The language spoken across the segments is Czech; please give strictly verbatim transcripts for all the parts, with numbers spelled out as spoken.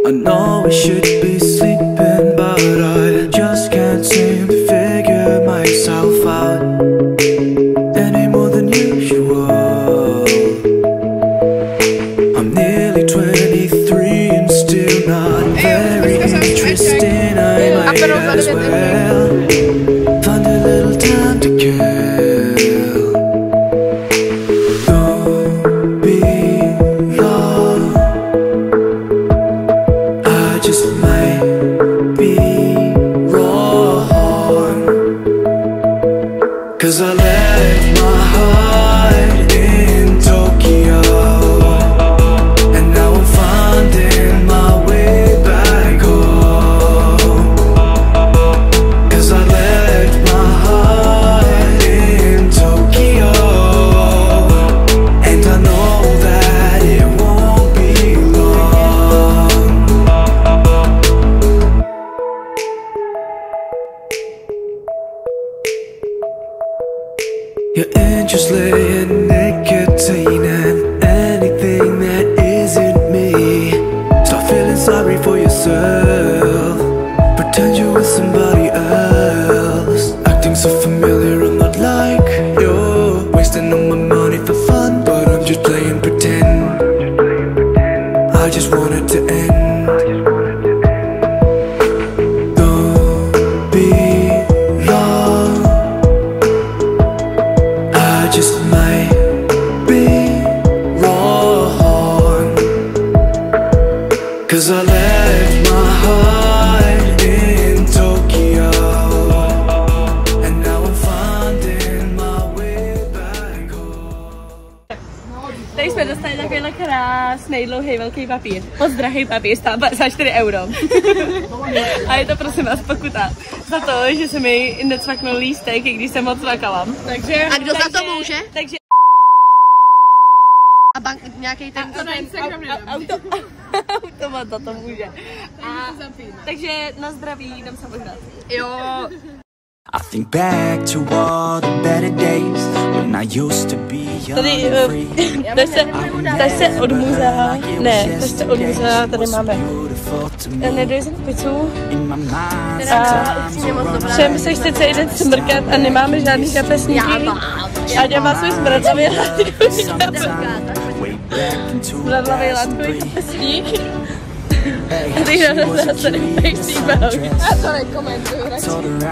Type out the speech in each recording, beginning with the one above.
I know I should be sleeping, but I just can't seem to figure myself out any more than usual. I'm nearly twenty-three and still not very interesting. I might as well find a little time to kill. Don't be long, I just might be wrong, 'cause I left my heart in Tokyo, and now I'm finding my way back home. 'Cause I left my heart in Tokyo, and I know that it won't be long. You're interested in nicotine and anything that isn't me. Stop feeling sorry for yourself, pretend you're with somebody else. Acting so familiar, I'm not like you. Wasting all my money for fun, but I'm just playing pretend. I just want it to end. Don't be long, I just might be wrong, 'cause I left my heart in Tokyo, and now I'm finding my way back home. Tady jsme dostali takovýhle krásný, dlouhý, velký papír. Moc drahý papír, stál padesát čtyři euro. A je to prosím vás pokuta za to, že se mi necvaknul lístek, i když jsem moc cvakala. Takže, a kdo takže, za to může? Takže... A bank, nějaký ten... A to na Instagram nedám. Auto, automat za to může. A, takže na zdraví, jdem se požrat. Jo. I think back to all the better days when I used to be young. Tady, tady se, tady se od muzea, ne, tady se od muzea, tady máme nedojezenou pizzu a všem se chce celý den smrkat a nemáme žádný kapesníky. Aďa má svůj smradlavý látkový smradlavý látkový kapesník. A teď na nás zase nejsí balky. Já to nekomentuju radši.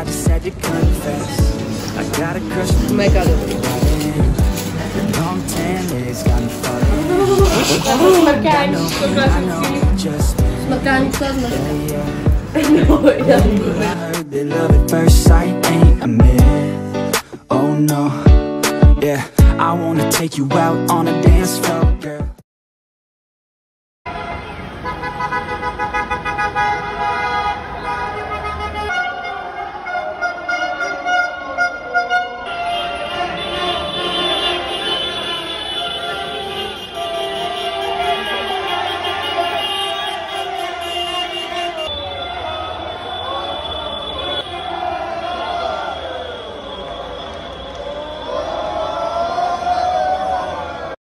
Mega dobrý. Smrkání, klasický. Smrkání, klasický. No, já I wanna take you out on a dance floor.